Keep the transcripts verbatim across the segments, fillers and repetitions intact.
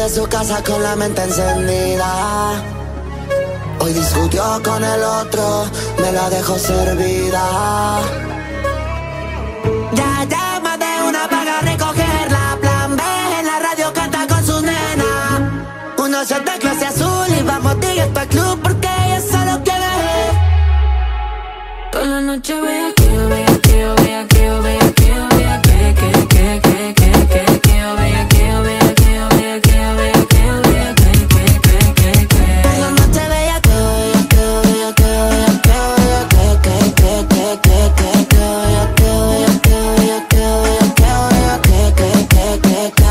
de su casa con la mente encendida. Hoy discutió con el otro, me la dejó servida. Ya llama de una para recogerla. Plan B en la radio canta con sus nenas. Uno shot de clase azul y vamos directo al club porque ella solo quiere. Toda la noche vea que yo vea que yo vea que yo vea que yo vea que que que que que que que yo vea que yo vea que yo vea que yo vea que yo vea que que que que que. Toda la noche vea que yo vea que yo vea que yo vea que yo vea que que que que que que que yo vea que yo vea que yo vea que yo vea que yo vea que que que que que.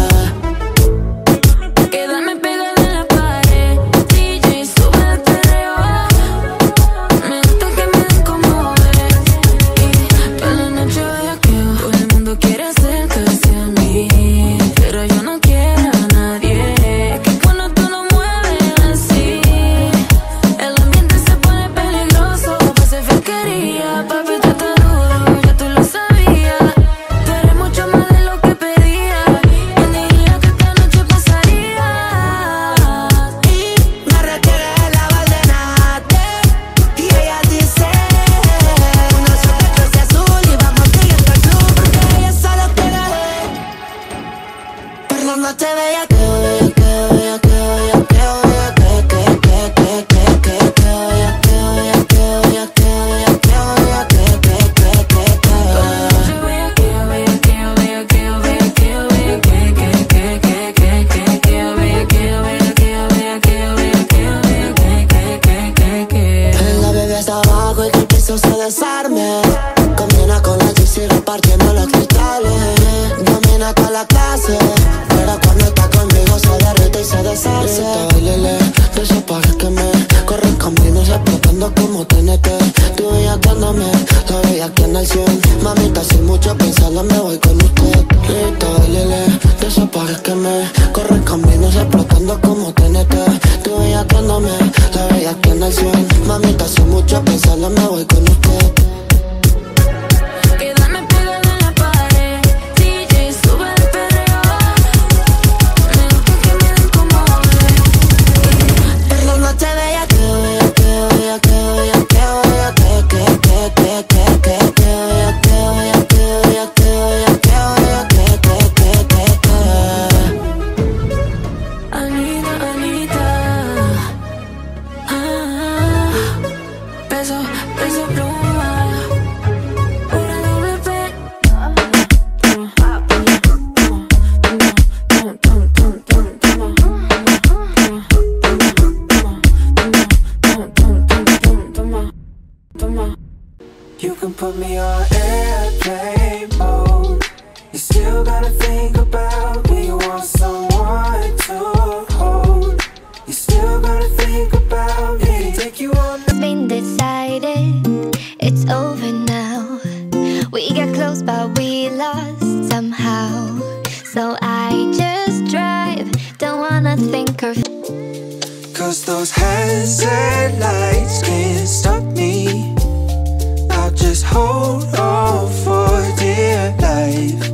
Quédame pegada en la pared, D J sube el perreo. Me gusta que me den como es. Y toda la noche vea que todo el mundo quiere acercarse a mí, pero yo no quiero a nadie. Que cuando tú lo mueves así, el ambiente se pone peligroso. Pase fequería, papi, tú estás duro, ya tú lo sabías. Tú eres mucho más de lo que pedía. ¿Quién diría que esta noche pasaría? Y me requiere la valdenate. Y ella dice: uno shot de clase azul y vamos directo al club porque ella solo quiere. Por la noche bella que yo vea que yo vea que yo vea que yo vea que que que que que que que yo vea que yo vea que yo vea que yo vea que yo vea que que que que que. Yo vea que yo vea que yo vea que yo vea que yo vea que que que que que que que yo vea que yo vea que yo vea que yo vea que yo vea que que que que que. La bebé está abajo y que el piso se desarme. Combina con la G C repartiendo los cristales. Domina toda la clase, pero cuando está conmigo se derrite y se deshace. Bailele, de esos pajes que me corren caminos explotando como T N T. Tú bellaqueándome, la bellaqueando al cien. Mamita, sin mucho pensarlo me voy con usted. Grita, bailele, de esos pajes que me corren caminos explotando como T N T. Tú bellaqueándome, la bellaqueando al cien. Mamita, sin mucho pensarlo me voy con usted. Quédame pegada en la pared, D J sube el perreo. Me gusta que me den como es. Por la noche bella que yo vea que yo vea que yo vea que yo vea que que que que que que que yo vea que yo vea que yo vea que yo vea que yo vea que que que que que. Anita, Anita, ah, peso, peso pluma, una doble P. You can put me on airplane mode. You still gotta think about me. You want someone to hold. You still gotta think about me. Take you on. It's been decided, it's over now. We got close but we lost somehow. So I just drive, don't wanna think or Cause those hazard lights can't stop me. I'll just hold on for dear life.